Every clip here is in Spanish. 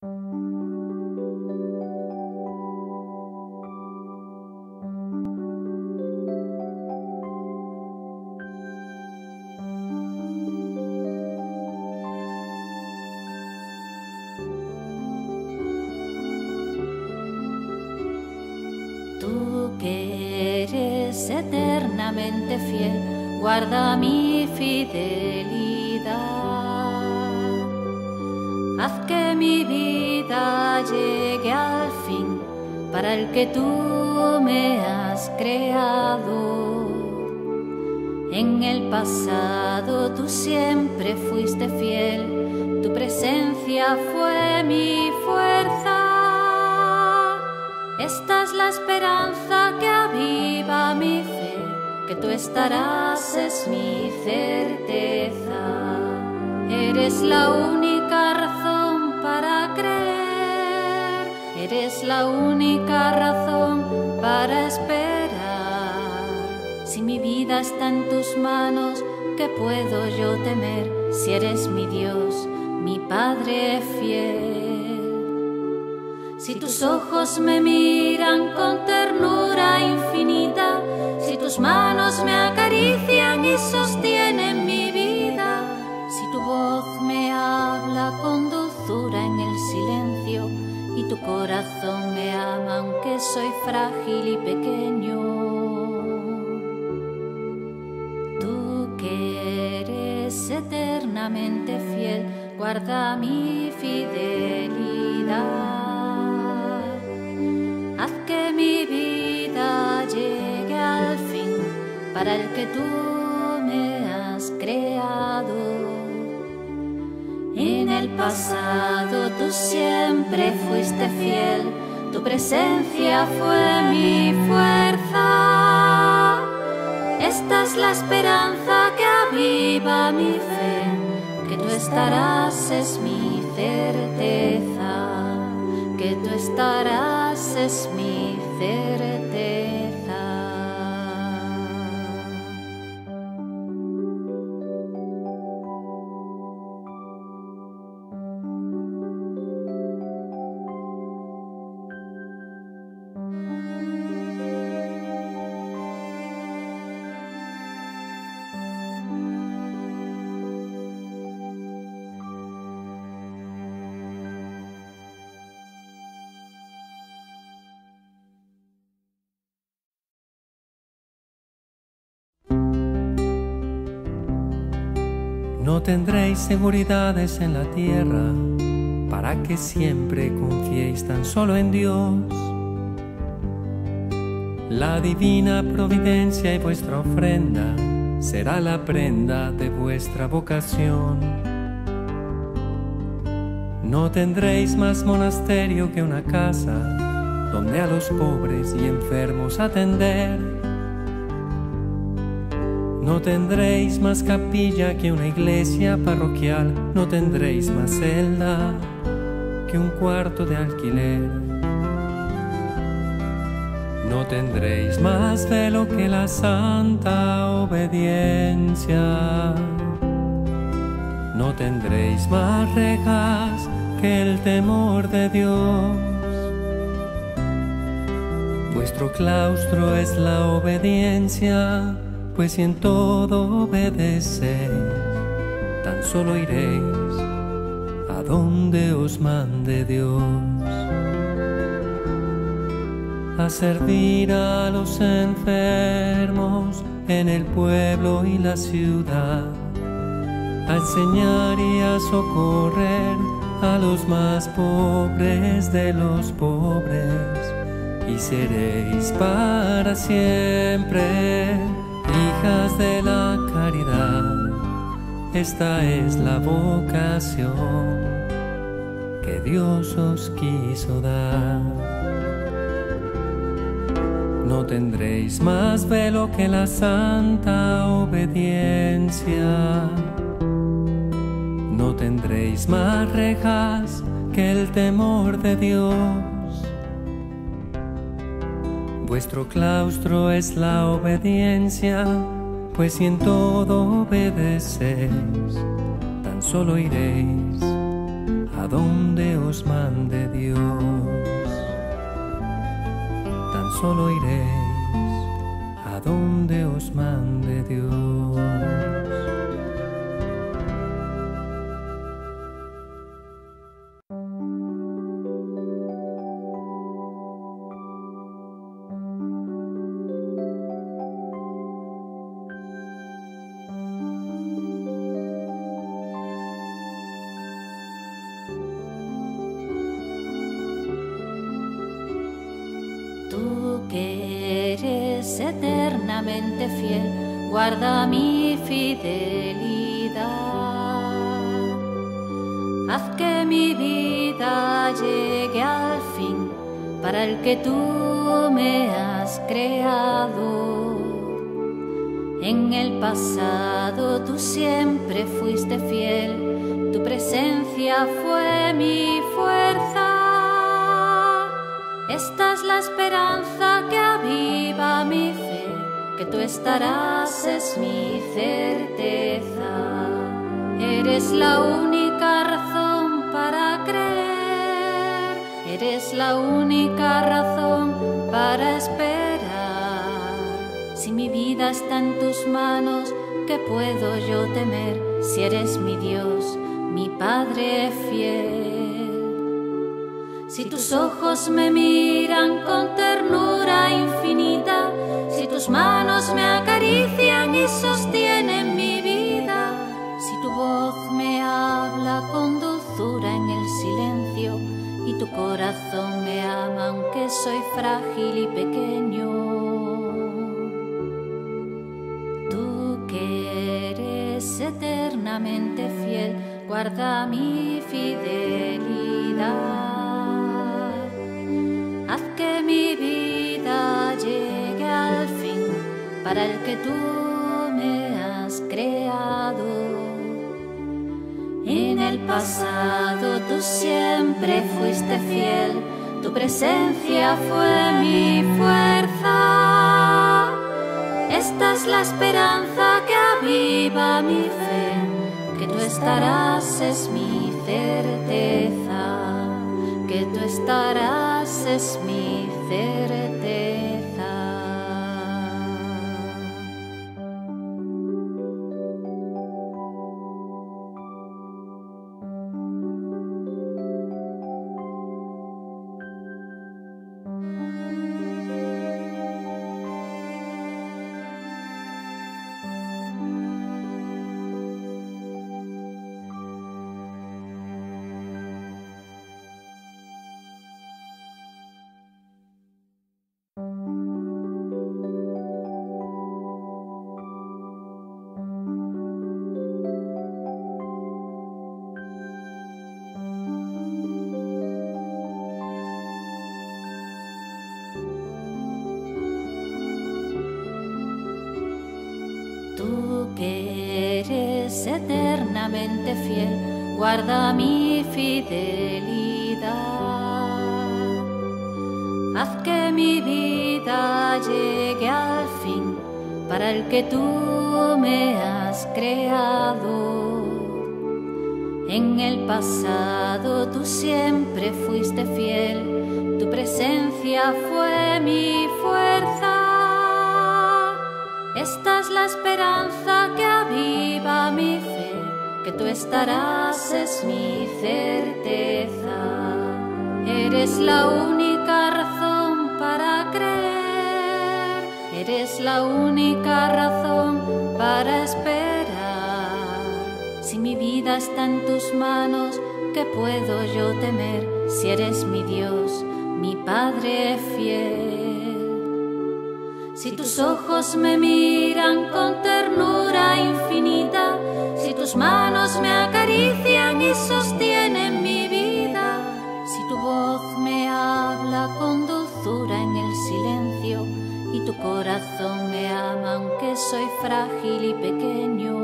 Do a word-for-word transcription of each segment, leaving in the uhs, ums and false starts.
Tú que eres eternamente fiel, guarda mi fidelidad. Haz que mi vida llegue al fin para el que tú me has creado. En el pasado tú siempre fuiste fiel, tu presencia fue mi fuerza. Esta es la esperanza que aviva mi fe, que tú estarás es mi certeza. Eres la única razón para creer, eres la única razón para esperar. Si mi vida está en tus manos, ¿qué puedo yo temer? Si eres mi Dios, mi Padre fiel. Si tus ojos me miran con ternura infinita, si tus manos me acarician y sostienen mi vida, si tu voz me habla con dulzura en el silencio y tu corazón me ama aunque soy frágil y pequeño. Tú que eres eternamente fiel, guarda mi fidelidad. Haz que mi vida llegue al fin para el que tú me has creado. En el pasado tú siempre fuiste fiel, tu presencia fue mi fuerza. Esta es la esperanza que aviva mi fe, que tú estarás es mi certeza. Que tú estarás es mi certeza. No tendréis seguridades en la tierra, para que siempre confiéis tan solo en Dios. La divina providencia y vuestra ofrenda será la prenda de vuestra vocación. No tendréis más monasterio que una casa, donde a los pobres y enfermos atender. No tendréis más capilla que una iglesia parroquial, no tendréis más celda que un cuarto de alquiler. No tendréis más velo que la santa obediencia. No tendréis más rejas que el temor de Dios. Vuestro claustro es la obediencia, pues si en todo obedecéis, tan solo iréis a donde os mande Dios. A servir a los enfermos en el pueblo y la ciudad, a enseñar y a socorrer a los más pobres de los pobres, y seréis para siempre hijas de la caridad. Esta es la vocación que Dios os quiso dar. No tendréis más velo que la santa obediencia. No tendréis más rejas que el temor de Dios. Vuestro claustro es la obediencia, pues si en todo obedecéis, tan solo iréis a donde os mande solo iréis a donde os mande Dios. Tú que eres eternamente fiel, guarda mi fidelidad. Haz que mi vida llegue al fin para el que tú me has creado. En el pasado tú siempre fuiste fiel, tu presencia fue mi fuerza. Esta es la esperanza que aviva mi fe, que tú estarás es mi certeza. Eres la única razón para creer, eres la única razón para esperar. Si mi vida está en tus manos, ¿qué puedo yo temer? Si eres mi Dios, mi Padre fiel. Si tus ojos me miran con ternura infinita, si tus manos me acarician y sostienen mi vida, si tu voz me habla con dulzura en el silencio y tu corazón me ama aunque soy frágil y pequeño. Tú que eres eternamente fiel, guarda mi fidelidad. Haz que mi vida llegue al fin para el que tú me has creado. En el pasado tú siempre fuiste fiel, tu presencia fue mi fuerza. Esta es la esperanza que aviva mi fe, que tú estarás es mi certeza. Que tú estarás es mi certeza. Tú que eres eternamente fiel, guarda mi fidelidad. Haz que mi vida llegue al fin para el que tú me has creado. En el pasado tú siempre fuiste fiel, tu presencia fue mi fuerza. Esta es la esperanza que aviva mi fe, que tú estarás es mi certeza. Eres la única razón para creer, eres la única razón para esperar. Si mi vida está en tus manos, ¿qué puedo yo temer? Si eres mi Dios, mi Padre fiel. Si tus ojos me miran con ternura infinita, si tus manos me acarician y sostienen mi vida, si tu voz me habla con dulzura en el silencio y tu corazón me ama aunque soy frágil y pequeño.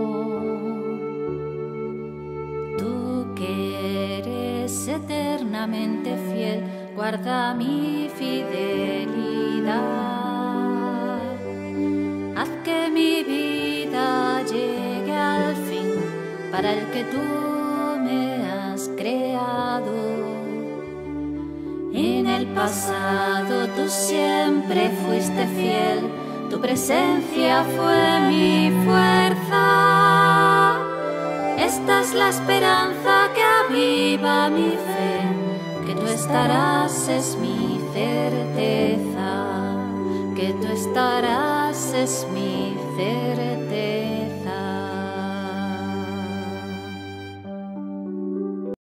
Tú que eres eternamente fiel, guarda mi fidelidad. Haz que mi vida llegue al fin para el que tú me has creado. En el pasado tú siempre fuiste fiel, tu presencia fue mi fuerza. Esta es la esperanza que aviva mi fe, que tú estarás es mi certeza, que tú estarás es mi certeza.